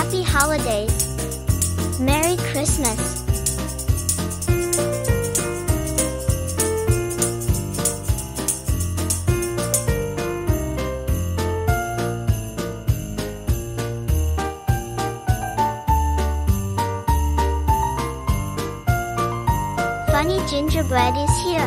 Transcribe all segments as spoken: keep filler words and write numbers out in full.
Happy holidays! Merry Christmas! Funny gingerbread is here.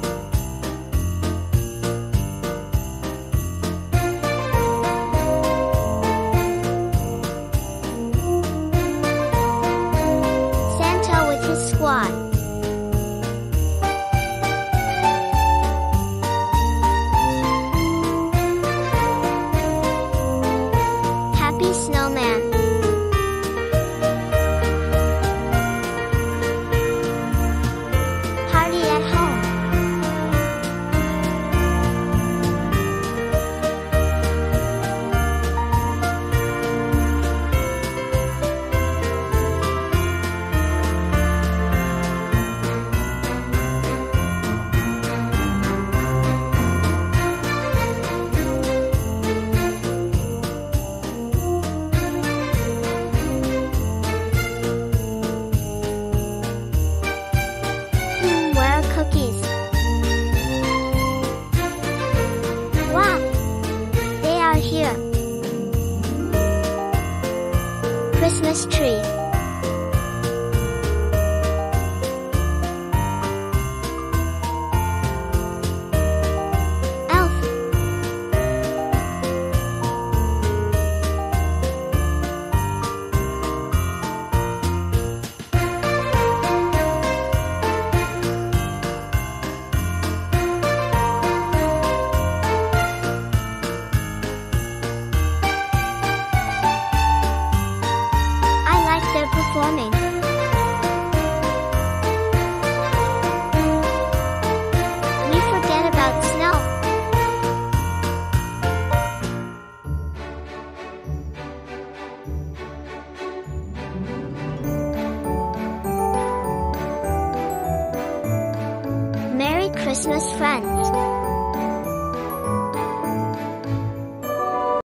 Santa with his squad. Happy snowman. Party at home. Hmm, where are cookies? Wow! They are here. Christmas tree. Elf. I like their performing. We forget about snow. Merry Christmas, friends.